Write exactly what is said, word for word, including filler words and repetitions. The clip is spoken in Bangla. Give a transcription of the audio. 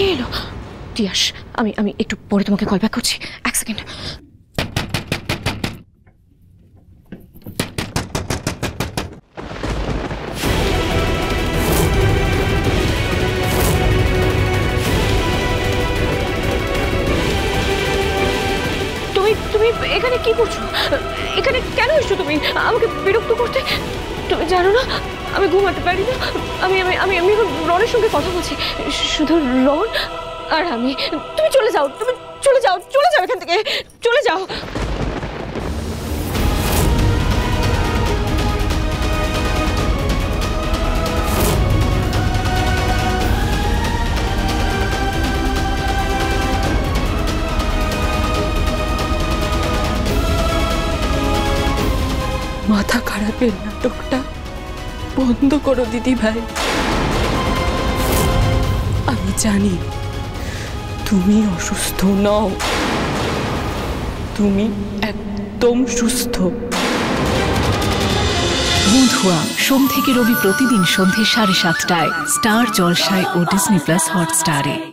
এলো। তিয়াস, আমি আমি একটু পরে তোমাকে কল ব্যাক করছি, এক সেকেন্ড। তুমি তুমি এখানে কি করছো? এখানে কেন এসছো তুমি আমাকে বিরক্ত করতে? তুমি জানো না আমি ঘুমাতে পারি না। আমি আমি আমি আমি এখন রনের সঙ্গে কথা বলছি, শুধু রন আর আমি। তুমি চলে যাও, তুমি চলে যাও, চলে যাও এখান থেকে, চলে যাও। মাথা খারাপের নাটকটা বন্ধ করো দিদি ভাই। আমি জানি তুমি অসুস্থ নও, তুমি একদম সুস্থ। বন্ধুয়া সোম থেকে রবি প্রতিদিন সন্ধ্যে সাড়ে সাতটায় স্টার জলসায় ও ডিজনি প্লাস হটস্টারে।